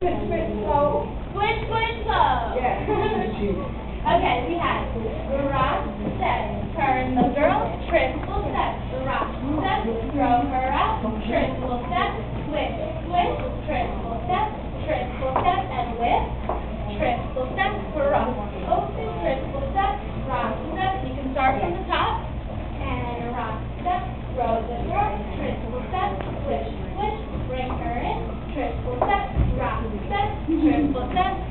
So, squish, squish, slow. Yeah. Okay, we have rock, step, turn the girl, triple step, rock, step, throw her out, triple step, squish, squish, triple step, and whip, triple step, rock, open, triple step, rock, step. You can start from the top, and rock, step, throw the girl, triple step, squish, squish, bring her in, triple step, rock, step, triple step,